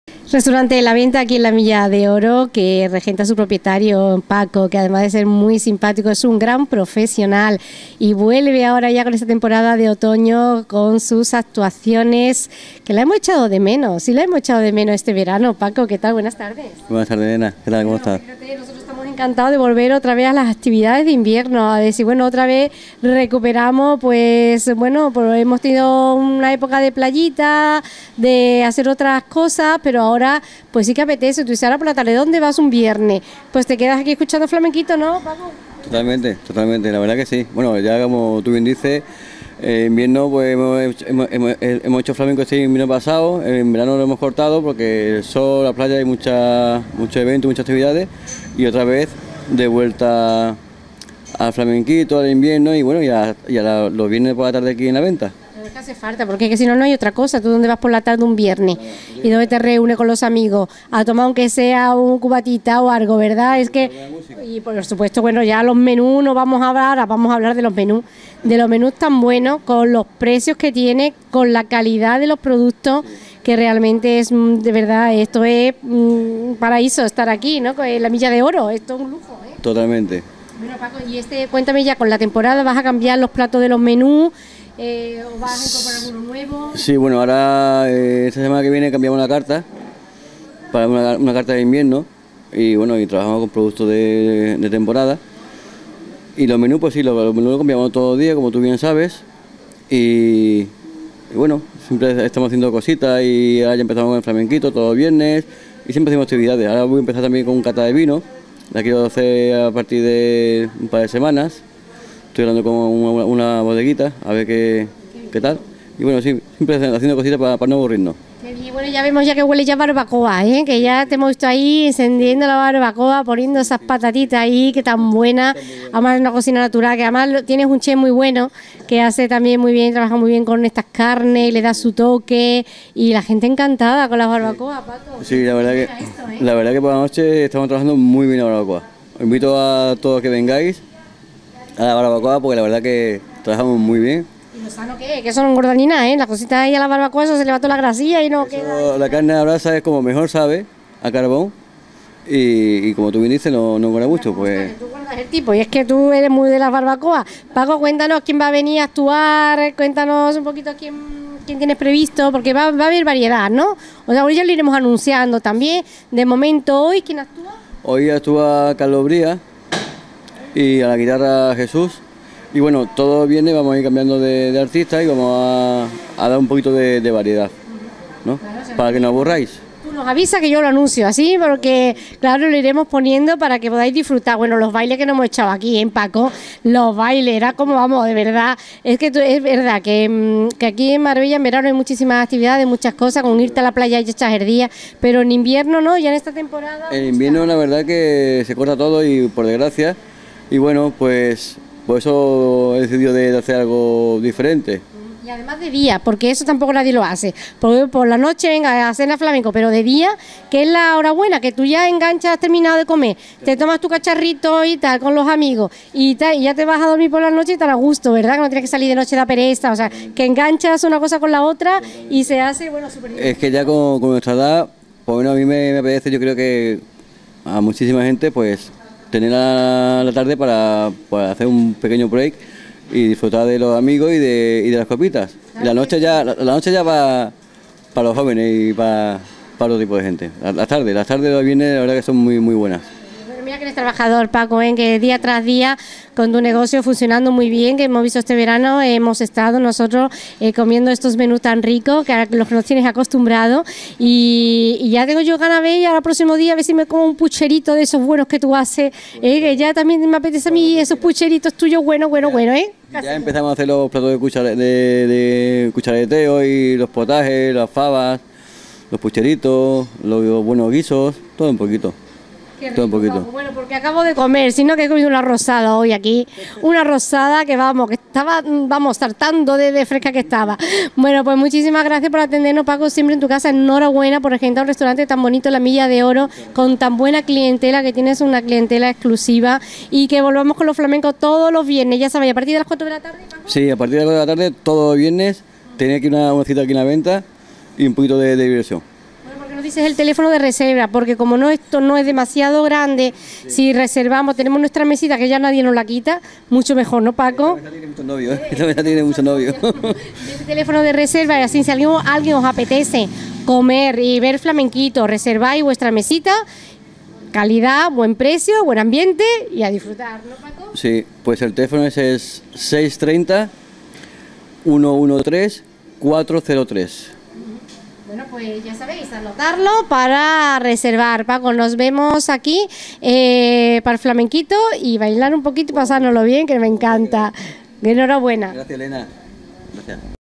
Restaurante de la Venta aquí en la Milla de Oro, que regenta su propietario Paco, que además de ser muy simpático es un gran profesional y vuelve ahora ya con esta temporada de otoño con sus actuaciones que la hemos echado de menos, sí la hemos echado de menos este verano. Paco, ¿qué tal? Buenas tardes. Buenas tardes, Elena. ¿Qué tal? ¿Cómo estás? Fíjate, nosotros estamos encantados de volver otra vez a las actividades de invierno, a ver si bueno, otra vez recuperamos, pues bueno, pues hemos tenido una época de playita, de hacer otras cosas, pero ahora pues sí que apetece. Tú dices, ahora por la tarde, ¿dónde vas un viernes? Pues te quedas aquí escuchando flamenquito, ¿no, Paco? Totalmente, totalmente, la verdad que sí. Bueno, ya como tú bien dices, en invierno pues hemos hecho flamenco este invierno pasado, en verano lo hemos cortado porque el sol, la playa hay muchos eventos, muchas actividades y otra vez de vuelta al flamenquito, al invierno y bueno, ya los viernes por la tarde aquí en la venta. Es que hace falta, porque es que si no, no hay otra cosa. ¿Tú dónde vas por la tarde un viernes? ¿Y dónde te reúnes con los amigos? A tomar aunque sea un cubatita o algo, ¿verdad? Es que, y por supuesto, bueno, ya los menús no vamos a hablar, vamos a hablar de los menús tan buenos, con los precios que tiene, con la calidad de los productos, que realmente es, de verdad, esto es un paraíso estar aquí, ¿no? En la Milla de Oro, esto es un lujo, ¿eh? Totalmente. Bueno, Paco, y cuéntame ya, con la temporada, ¿vas a cambiar los platos de los menús? ¿O vas a incorporar alguno nuevo? Sí, bueno, ahora esta semana que viene cambiamos la carta para una carta de invierno y bueno, y trabajamos con productos de temporada. Y los menús, pues sí, los menús los cambiamos todos los días, como tú bien sabes. Y bueno, siempre estamos haciendo cositas y ahora ya empezamos con el flamenquito todos los viernes y siempre hacemos actividades. Ahora voy a empezar también con un cata de vino, la quiero hacer a partir de un par de semanas. Estoy hablando con una bodeguita, a ver qué tal. Y bueno, sí, siempre haciendo cositas para no aburrirnos. Y bueno, ya vemos ya que huele ya barbacoa, ¿eh? Que ya te hemos visto ahí encendiendo la barbacoa, poniendo esas patatitas ahí, que tan buena. Además es una cocina natural, que además tienes un chef muy bueno, que hace también muy bien, trabaja muy bien con estas carnes, le da su toque y la gente encantada con las barbacoas, Paco. Sí, la verdad que por la noche estamos trabajando muy bien la barbacoa. Os invito a todos que vengáis a la barbacoa porque la verdad que trabajamos muy bien. ¿Y lo sano qué es? Que eso no engorda ni nada, ¿eh? La cosita ahí a la barbacoa, eso se le va toda la grasilla y no Eso, queda... la carne a brasa es como mejor sabe, a carbón, y como tú bien dices, no engorda mucho, pues... Tú guardas el tipo, y es que tú eres muy de las barbacoas. Paco, cuéntanos quién va a venir a actuar, cuéntanos un poquito quién tienes previsto, porque va a haber variedad, ¿no? O sea, hoy ya lo iremos anunciando también. De momento, hoy, ¿quién actúa? Hoy actúa Carlos Bría y a la guitarra Jesús. Y bueno, todo viene, vamos a ir cambiando de artista y vamos a dar un poquito de variedad, ¿no? Para que no aburráis. Tú nos avisas que yo lo anuncio así, porque claro, lo iremos poniendo para que podáis disfrutar. Bueno, los bailes que nos hemos echado aquí en Paco, los bailes, era como vamos, de verdad. Es que es verdad que aquí en Marbella en verano hay muchísimas actividades, muchas cosas, con irte a la playa y echar el día, pero en invierno no, ya en esta temporada... En invierno la verdad que se corta todo y por desgracia, y bueno, pues... Por eso he decidido de hacer algo diferente. Y además de día, porque eso tampoco nadie lo hace. Porque por la noche venga a cenar flamenco, pero de día, que es la hora buena, que tú ya enganchas, has terminado de comer, te tomas tu cacharrito y tal con los amigos y ya te vas a dormir por la noche y te da gusto, ¿verdad? Que no tienes que salir de noche de pereza, o sea, que enganchas una cosa con la otra y se hace, bueno, súper bien. Es que ya con nuestra edad, pues bueno, a mí me apetece, yo creo que a muchísima gente, pues... tener la tarde para hacer un pequeño break y disfrutar de los amigos y de las copitas. Y la noche ya para los jóvenes y para todo tipo de gente. Las tardes de los viernes la verdad que son muy buenas. Mira que eres trabajador, Paco, que día tras día con tu negocio funcionando muy bien, que hemos visto este verano, hemos estado nosotros comiendo estos menús tan ricos, que a los que nos tienes acostumbrados, y ya tengo yo ganas de ver, y ahora el próximo día a ver si me como un pucherito de esos buenos que tú haces, que ya también me apetece a mí esos pucheritos tuyos buenos, ¿eh? Ya empezamos a hacer los platos de cuchareteo y los potajes, las fabas, los pucheritos, los buenos guisos, todo un poquito. Todo un poquito. Bueno, porque acabo de comer, sino que he comido una rosada hoy aquí, una rosada que estaba, saltando de fresca que estaba. Bueno, pues muchísimas gracias por atendernos, Paco, siempre en tu casa. Enhorabuena por ejemplo un restaurante tan bonito, La Milla de Oro, con tan buena clientela, que tienes una clientela exclusiva, y que volvamos con los flamencos todos los viernes, ya sabéis, a partir de las 4 de la tarde, Paco. Sí, a partir de las 4 de la tarde, todos los viernes, tenía aquí una cita aquí en la venta y un poquito de diversión. dices el teléfono de reserva, porque como no esto no es demasiado grande, si reservamos, tenemos nuestra mesita que ya nadie nos la quita, mucho mejor, ¿no, Paco? Esta mesa tiene muchos novios, ¿eh? Esta mesa tiene muchos novios. El teléfono de reserva, y así si alguien os apetece comer y ver flamenquito, reserváis vuestra mesita, calidad, buen precio, buen ambiente y a disfrutar, ¿no, Paco? Sí, pues el teléfono ese es 630 113 403. Bueno, pues ya sabéis, anotarlo para reservar, Paco. Nos vemos aquí para el flamenquito y bailar un poquito y pasárnoslo bien, que me encanta. Enhorabuena. Gracias, Elena. Gracias.